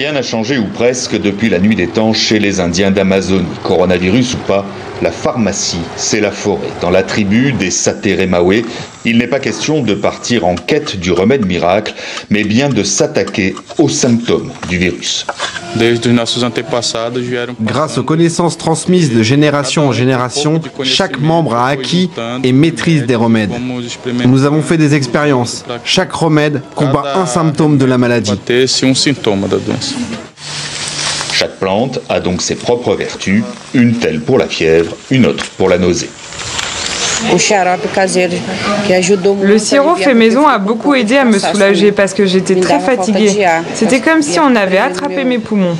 Rien n'a changé, ou presque, depuis la nuit des temps chez les Indiens d'Amazonie. Coronavirus ou pas, la pharmacie, c'est la forêt. Dans la tribu des Sateremawe, il n'est pas question de partir en quête du remède miracle, mais bien de s'attaquer aux symptômes du virus. Grâce aux connaissances transmises de génération en génération, chaque membre a acquis et maîtrise des remèdes. Nous avons fait des expériences. Chaque remède combat un symptôme de la maladie. Chaque plante a donc ses propres vertus, une telle pour la fièvre, une autre pour la nausée. Le sirop fait maison a beaucoup aidé à me soulager parce que j'étais très fatiguée. C'était comme si on avait attrapé mes poumons.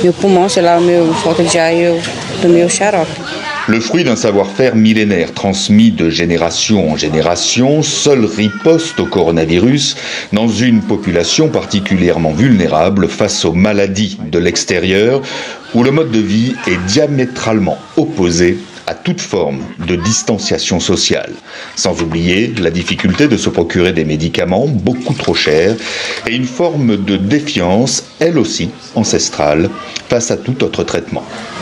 Le fruit d'un savoir-faire millénaire transmis de génération en génération, seul riposte au coronavirus dans une population particulièrement vulnérable face aux maladies de l'extérieur où le mode de vie est diamétralement opposé à toute forme de distanciation sociale. Sans oublier la difficulté de se procurer des médicaments beaucoup trop chers et une forme de défiance, elle aussi ancestrale, face à tout autre traitement.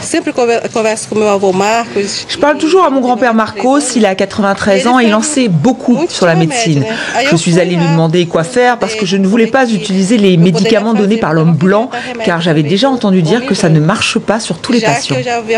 Je parle toujours à mon grand-père Marcos, il a 93 ans et il en sait beaucoup sur la médecine. Je suis allée lui demander quoi faire parce que je ne voulais pas utiliser les médicaments donnés par l'homme blanc, car j'avais déjà entendu dire que ça ne marche pas sur tous les patients.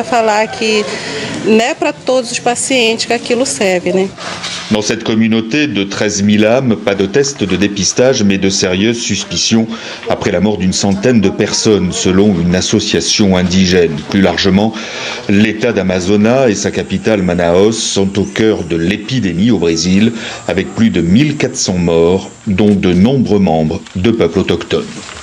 Dans cette communauté de 13 000 âmes, pas de test de dépistage, mais de sérieuses suspicions après la mort d'une centaine de personnes, selon une association indigène. Plus largement, l'État d'Amazonas et sa capitale Manaus sont au cœur de l'épidémie au Brésil, avec plus de 1400 morts, dont de nombreux membres de peuples autochtones.